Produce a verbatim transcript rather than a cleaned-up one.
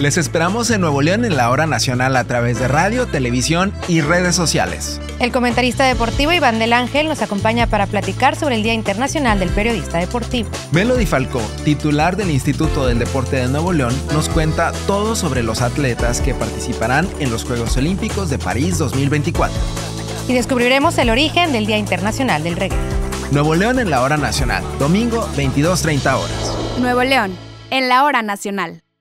Les esperamos en Nuevo León en la Hora Nacional a través de radio, televisión y redes sociales. El comentarista deportivo Iván del Ángel nos acompaña para platicar sobre el Día Internacional del Periodista Deportivo. Melody Falcó, titular del Instituto del Deporte de Nuevo León, nos cuenta todo sobre los atletas que participarán en los Juegos Olímpicos de París dos mil veinticuatro. Y descubriremos el origen del Día Internacional del Reggae. Nuevo León en la Hora Nacional, domingo veintidós treinta horas. Nuevo León en la Hora Nacional.